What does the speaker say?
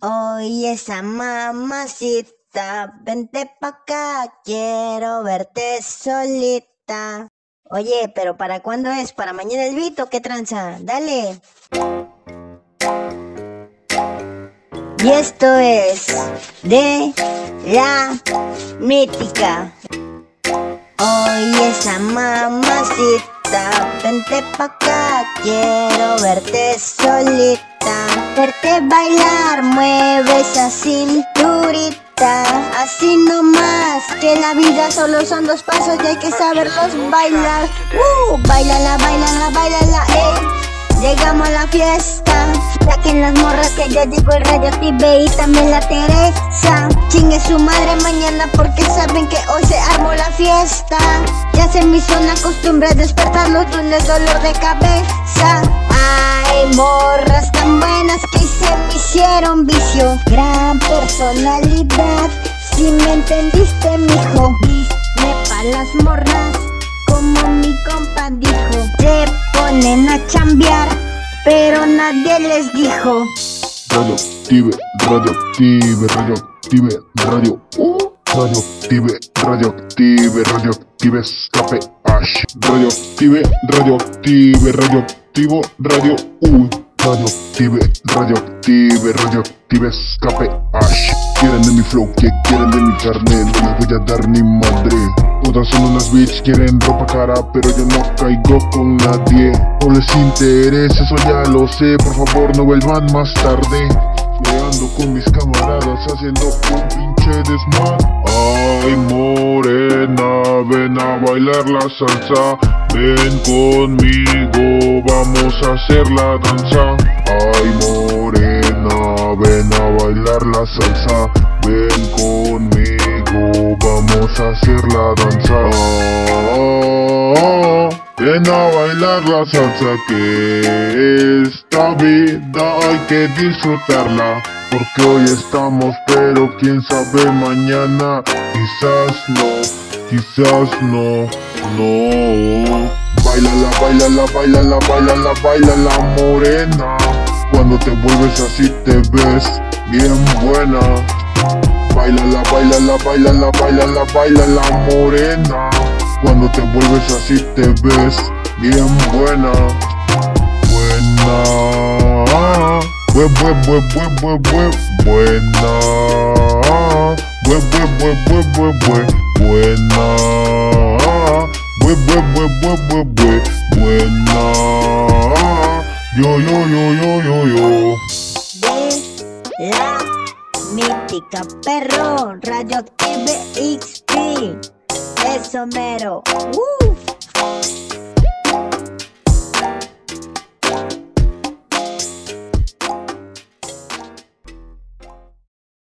Oye, esa mamacita, vente pa' acá, quiero verte solita. Oye, pero ¿para cuándo es? ¿Para mañana el beat o qué tranza? Dale. Y esto es de la mítica. Oye, esa mamacita, vente pa' acá, quiero verte solita. Verte bailar, mueve esa cinturita. Así nomás, que la vida solo son dos pasos y hay que saberlos bailar. Bailala, bailala, bailala, ey. Llegamos a la fiesta, saquen las morras que ya llegó el Radioactive y también la Teresa. Chingue su madre mañana porque saben que hoy se armó la fiesta. Ya se me hizo una costumbre despertar los lunes dolor de cabeza. Ay, morras tan buenas que se me hicieron vicio. Gran personalidad, si me entendiste mijo. Dime pa' las morras como mi compa dijo. Se ponen a chambear, pero nadie les dijo. Radioactive, radioactive, radioactive, radioactive, radioactive, radioactive, escape, ash. Radioactive, radioactive, radioactivo, radio, radioactive, radioactive, radioactive, escape, ash. Quieren de mi flow, que quieren de mi carne, no les voy a dar ni madre. Todas son unas bitch, quieren ropa cara, pero yo no caigo con nadie. No les interesa, eso ya lo sé, por favor no vuelvan más tarde. Me ando con mis camaradas haciendo un pinche desmán. Ay, morena, ven a bailar la salsa. Ven conmigo, vamos a hacer la danza. Ay, morena, ven a bailar la salsa. Ven conmigo, vamos a hacer la danza. Ven a bailar la salsa, que esta vida hay que disfrutarla. Porque hoy estamos, pero quién sabe mañana. Quizás no. Bailala, bailala, bailala, bailala, bailala, morena. Cuando te vuelves así te ves bien buena. Bailala, bailala, bailala, bailala, bailala, morena. Cuando te vuelves así te ves bien buena. Buena. Buena. Buena. Yo. De la mítica perro, Radioactive XP. Eso mero.